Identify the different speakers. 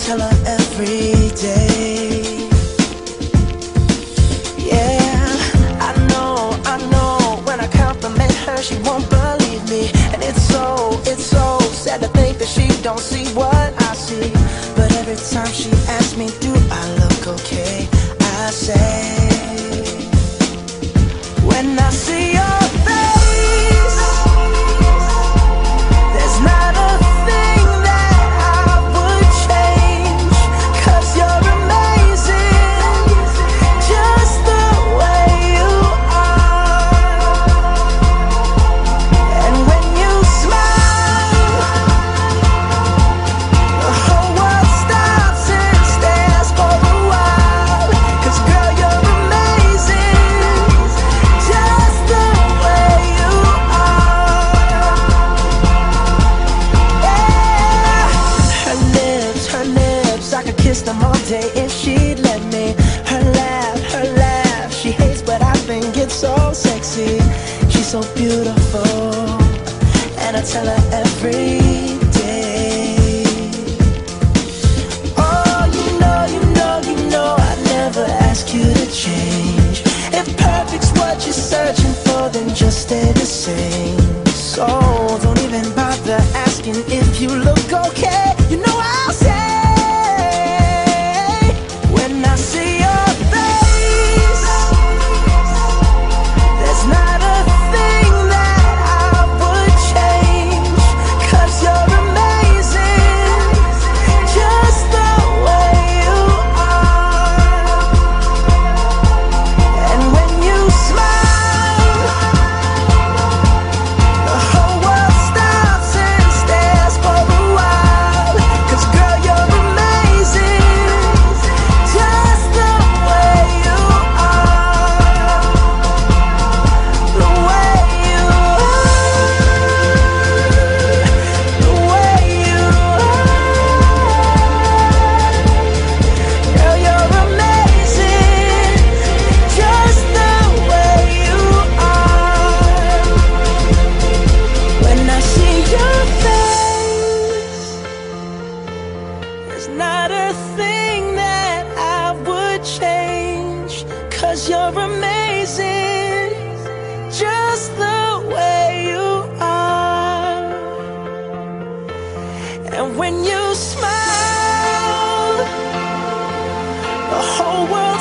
Speaker 1: tell her every day. Yeah, I know, when I compliment her, she won't believe me. And it's so sad to think that she don't see what I see. But every time she asks me, do I look okay, I say, when I see your face, there's not a thing that I would change, 'cause you're amazing, just the way you are. And when you smile, the whole world stops and stares for a while. 'Cause girl, you're amazing, just the way you are. Yeah. Her lips, I could kiss them all day if she'd let me. Her laugh, she hates but I think it's so sexy. She's so beautiful, and I tell her every day. Oh, you know, I'd never ask you to change. If perfect's what you're searching for, then just stay the same. So don't even bother asking if you look okay. You know I'll say, when I see your face, there's not a thing that I would change, 'cause you're amazing, just the way you are. And when you smile, the whole world stops and stares for a while. 'Cause girl, you're amazing, just the way you are. The way you are, the way you are. Girl, you're amazing, just the way you are. When I see your face, there's not a thing that I would change, 'cause you're amazing, just the way you are. And when you smile, the whole world